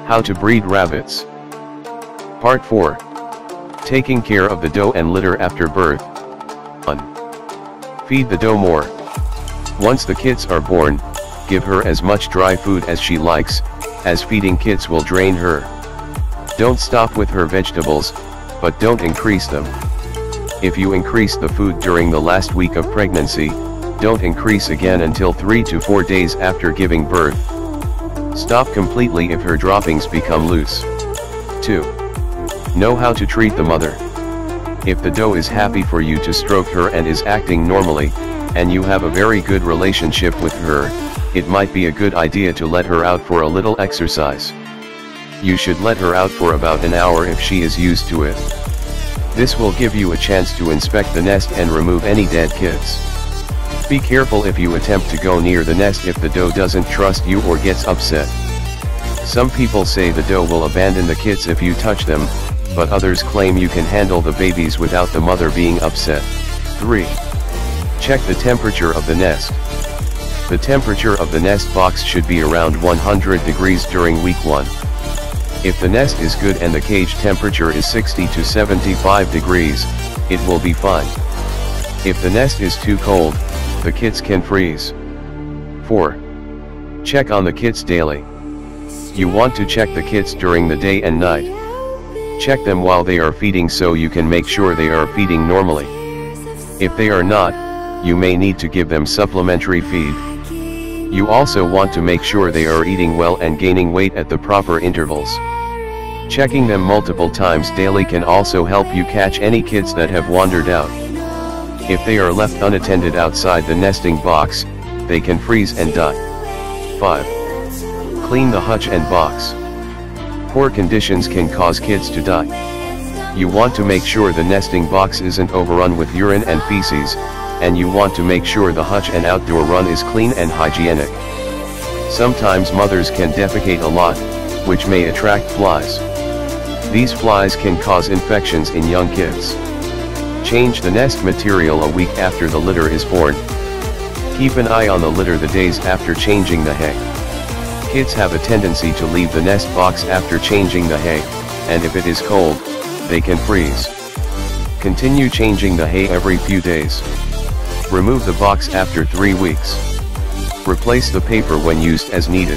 How to breed rabbits. Part 4. Taking care of the doe and litter after birth. 1. Feed the doe more. Once the kits are born, give her as much dry food as she likes, as feeding kits will drain her. Don't stop with her vegetables, but don't increase them. If you increase the food during the last week of pregnancy, don't increase again until 3 to 4 days after giving birth. Stop completely if her droppings become loose. 2. Know how to treat the mother. If the doe is happy for you to stroke her and is acting normally, and you have a very good relationship with her, it might be a good idea to let her out for a little exercise. You should let her out for about an hour if she is used to it. This will give you a chance to inspect the nest and remove any dead kits. Be careful if you attempt to go near the nest if the doe doesn't trust you or gets upset. Some people say the doe will abandon the kits if you touch them, but others claim you can handle the babies without the mother being upset. 3. Check the temperature of the nest. The temperature of the nest box should be around 100 degrees during week 1. If the nest is good and the cage temperature is 60 to 75 degrees, it will be fine. If the nest is too cold, the kits can freeze. 4. Check on the kits daily. You want to check the kits during the day and night. Check them while they are feeding so you can make sure they are feeding normally. If they are not, you may need to give them supplementary feed. You also want to make sure they are eating well and gaining weight at the proper intervals. Checking them multiple times daily can also help you catch any kits that have wandered out. If they are left unattended outside the nesting box, they can freeze and die. 5. Clean the hutch and box. Poor conditions can cause kits to die. You want to make sure the nesting box isn't overrun with urine and feces, and you want to make sure the hutch and outdoor run is clean and hygienic. Sometimes mothers can defecate a lot, which may attract flies. These flies can cause infections in young kids. Change the nest material a week after the litter is born. Keep an eye on the litter the days after changing the hay. Kids have a tendency to leave the nest box after changing the hay, and if it is cold, they can freeze. Continue changing the hay every few days. Remove the box after 3 weeks. Replace the paper when used as needed.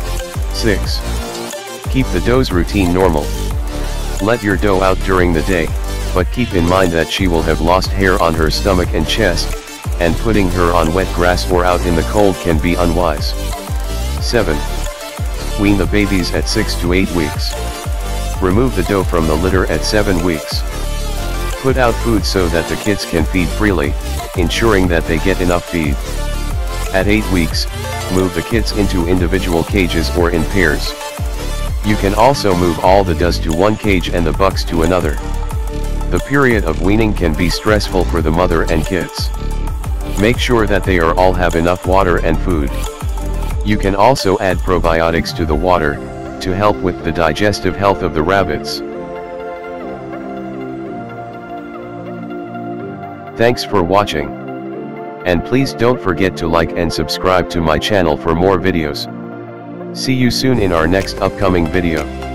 6. Keep the doe's routine normal. Let your doe out during the day, but keep in mind that she will have lost hair on her stomach and chest, and putting her on wet grass or out in the cold can be unwise. 7. Wean the babies at 6 to 8 weeks. Remove the doe from the litter at 7 weeks. Put out food so that the kits can feed freely, ensuring that they get enough feed. At 8 weeks, move the kits into individual cages or in pairs. You can also move all the does to one cage and the bucks to another. The period of weaning can be stressful for the mother and kits. Make sure that they all have enough water and food. You can also add probiotics to the water, to help with the digestive health of the rabbits. Thanks for watching. And please don't forget to like and subscribe to my channel for more videos. See you soon in our next upcoming video.